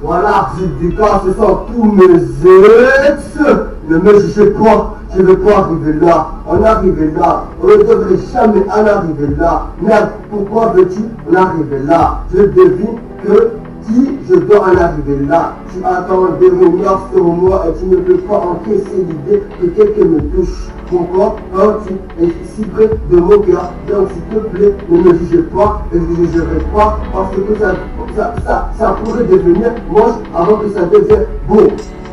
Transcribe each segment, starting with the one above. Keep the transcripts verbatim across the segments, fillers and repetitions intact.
Voilà, je déclare ce soir tous mes ex. Ne me jugez pas, je ne veux pas arriver là. On est arrivé là, on ne devrait jamais en arriver là. Merde, pourquoi veux-tu en arriver là? Je devine que si je dois en arriver là, tu attends des rumeurs sur moi et tu ne peux pas encaisser l'idée que quelqu'un me touche. Mon corps, quand tu es si près de mon cœur, donc s'il te plaît, ne me jugez pas et je ne jugerai pas parce que ça, ça, ça, ça pourrait devenir moche avant que ça devienne beau.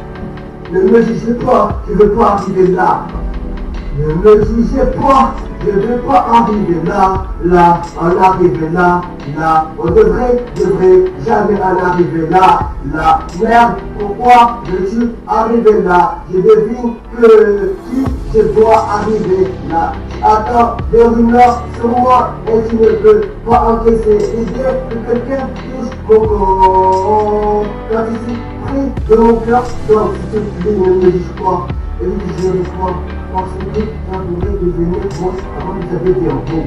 Ne me jugez pas, je ne veux pas arriver là. Ne me jugez pas, je ne veux pas arriver là, là, en arriver là, là. On devrait, devrait jamais en arriver là, là. Merde, pourquoi veux-tu arriver là? Je devine que qui je dois arriver là. Attends, des rumeurs sur moi et tu ne peux pas encaisser l'idée que quelqu'un touche mon corps. Quand tu suis pris de mon cœur, donc s'il te plaît, ne me juge pas. Et oui, je le crois, parce que ça pourrait devenir moche avant que ça devienne beau.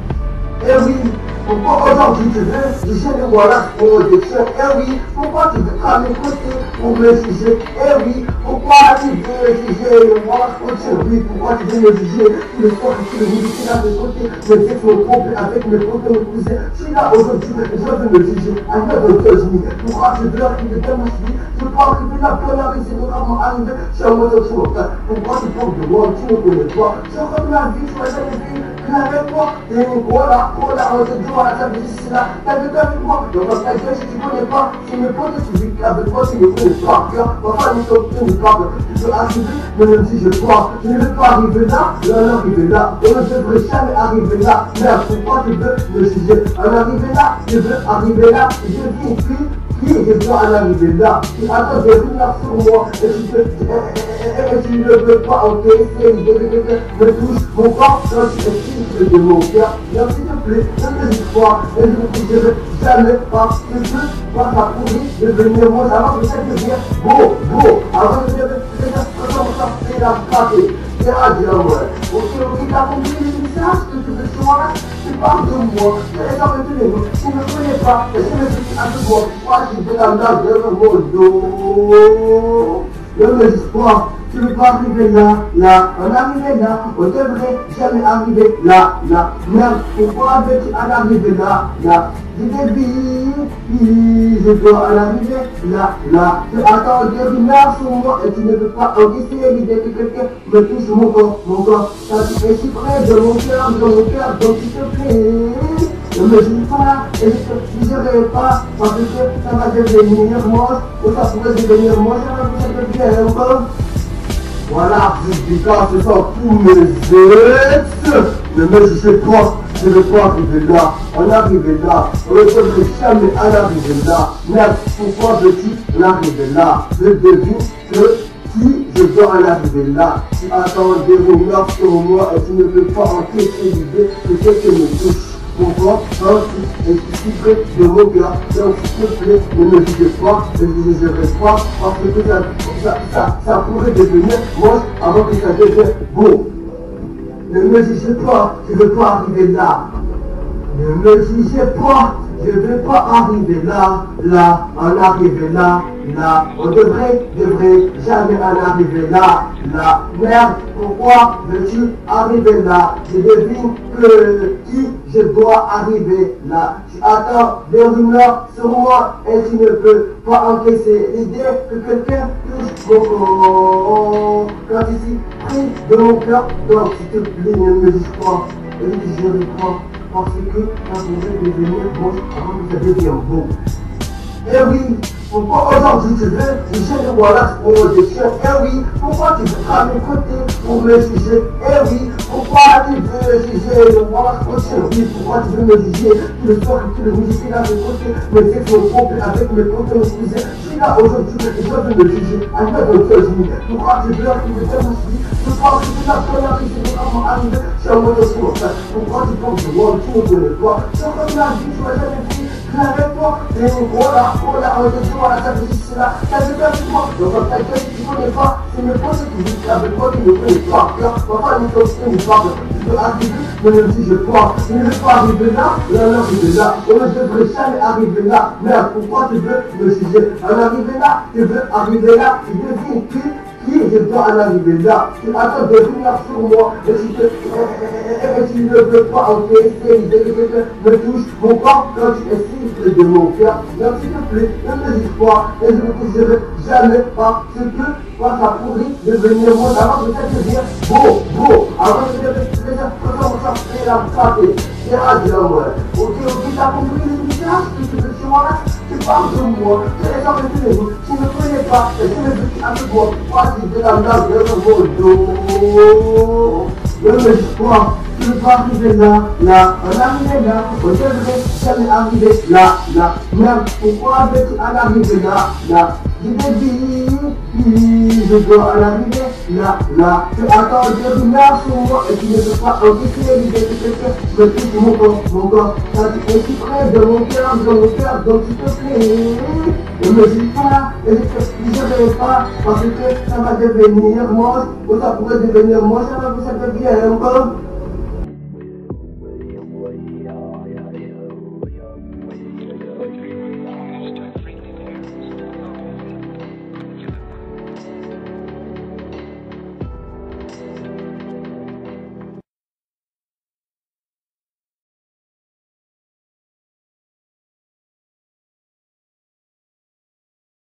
Eh oui, pourquoi aujourd'hui tu veux juger le voilà pour des choses? Eh oui, pourquoi tu veux à mes côtés pour me juger? Eh oui, pourquoi tu veux juger le voilà pour oui, pourquoi tu veux me juger tout le soir et tout le midi, tu es là de côté, me dire mon couple avec mes copains, mes cousins. Je suis là aujourd'hui, je veux me juger, I never judge me. Pourquoi tu veux arriver dans ma vie? Je peux arriver là, bien arriver, c'est vraiment arrivé, je suis en mode occidental. Pourquoi tu parles de moi, tu ne connais pas? Je rentre ma vie, je m'as jamais vu. Avec moi, t'es une voilà, voilà, on te doit à la table ici là, t'as vu avec moi, donc ta gueule si tu connais pas, si mes potes tu vis avec moi, tu me connais pas, cœur, papa nous sommes tous les papes, tu peux arriver, mais même si je crois, tu ne veux pas arriver là, là, on arriver là, on ne devrait jamais arriver là, merde, pourquoi tu veux me juger, on arriver là, je veux arriver là, je vis une fille, qui je dois en arriver là, tu attends des rumeurs sur moi, et tu peux, et tu ne veux pas encaisser l'idée que quelqu'un me touche mon corps, quand tu es de mon cœur, donc s'il te plaît, ne me dis pas, et je ne dirai jamais parce que je vois ça pourrir devenir moi, avant que ça devienne beau, beau, avant que ça devienne ça fait la frappée, c'est à dire ouais, ok, ok, t'as compris le message que tu veux sur moi, tu parles de moi, tu es dans le téléphone, tu ne me connais pas, et tu me dis avec moi, moi je suis de la nage de mon dos, ne me dis pas. Tu ne veux pas arriver là, là, on arrive là, on devrait jamais arriver là, là, merde, pourquoi veux-tu en arriver là, là, je débile, je dois en arriver là, là, tu attends des rumeurs sur moi et tu ne veux pas encaisser l'idée que quelqu'un me touche mon corps, mon corps, ça tu es si près de mon cœur, de mon cœur, donc s'il te plaît, ne me juge pas et je ne jugerai pas parce que ça va devenir moche, ou ça pourrait devenir moche avant que ça devienne beau. Voilà, je déclare ce soir tous mes ex. Ne me jugez pas, je ne veux pas arriver là. On est arrivé là, on ne devrait jamais en arriver là. Merde, pourquoi veux-tu en arriver là? Je devine que si je dois en arriver là, tu attends des rumeurs sur moi et tu ne peux pas encaisser l'idée que quelqu'un me touche. Pourquoi quand tu es si près de mon cœur, donc s'il te plaît, ne me jugez pas, ne me jugerai pas, parce que ça, ça, ça, ça pourrait devenir moche avant que ça devienne beau. Ne me jugez pas, je ne veux pas arriver là. Ne me jugez pas, je ne veux pas arriver là, là, en arriver là, là. On devrait, devrait jamais en arriver là, là. Merde, pourquoi veux-tu arriver là? Je devine que qui je dois arriver là. Tu attends des rumeurs sur moi et tu ne peux pas encaisser l'idée que quelqu'un touche mon corps. Quand tu suis pris de mon cœur, donc s'il te plaît, ne me juge pas. Et je le crois. Parce que ça pourrait devenir moche avant que ça devienne beau. Eh oui, pourquoi aujourd'hui tu veux juger le voilà pour des chiens? Eh oui, pourquoi tu veux à mes côtés pour me juger? Eh oui, pourquoi tu veux juger le voilà pour chien? Oui, pourquoi tu veux me juger tout le soir et tout le midi, tu es là de côté, me dire que mon couple avec mes copains, mes cousins. Je suis là aujourd'hui et je veux me juger. À quoi donc tu pourquoi tu veux arriver dans ma vie? Pourquoi tu veux la première vie, c'est vraiment arrivé? Je suis en mode occidental. Pourquoi tu penses de moi, tu ne connais pas? Je rentre la vie, je m'as jamais vu. là avec toi, et oh là, oh là, on est toujours à la table de c'est là, ça c'est bien pour moi. Donc quand quelqu'un qui ne connaît pas, c'est mes pensées qui vivent avec moi, qui ne connaît pas. Parfois, les toxiques ne parlent pas. Je peux arriver, mais même si je crois, je ne veux pas arriver là, là, là, arriver là. On ne devrait jamais arriver là. Merde, pourquoi tu veux me juger? En arriver là, tu veux arriver là, tu devines qui qui je dois en arriver là. Tu attends de venir sur moi, et si tu, et tu ne veux pas encaisser l'idée que me touche mon corps quand tu es si près de mon cœur. Donc s'il te plaît, ne me dis pas, et je ne te dirai jamais parce que quand ça pourrit devenir moi, avant peut-être de dire beau, beau, avant de devenir déjà, quand on s'en fait la frappe, c'est radio, moi. Ok, ok, t'as compris le message que tu veux sur moi là? Tu parles de moi, tu es dans le téléphone, tu ne me connais pas, et tu me dis avec moi, voici de la blague de mon dos. Ne me dis pas, tu ne peux pas arriver là, là, on arrive là, on devrait jamais arriver là, là. Merde, pourquoi veux-tu en arriver là, là? Je te dis, je dois en arriver là, là. Tu attends de venir sur moi et tu ne peux pas encaisser l'idée que quelqu'un me touche mon corps, mon corps. Ça tu es si près de mon cœur, de mon cœur, donc s'il te plaît, ne me dis pas, et je ne dirai pas, parce que ça va devenir moche, ou ça pourrait devenir moche, ça va, ça devient un peu